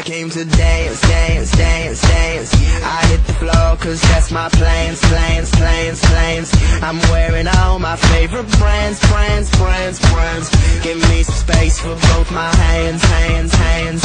came to dance, dance, dance, dance. I hit the floor cause that's my plans, plans, plans, plans. I'm wearing all my favorite brands, brands, brands, brands. Give me some space for both my hands, hands, hands.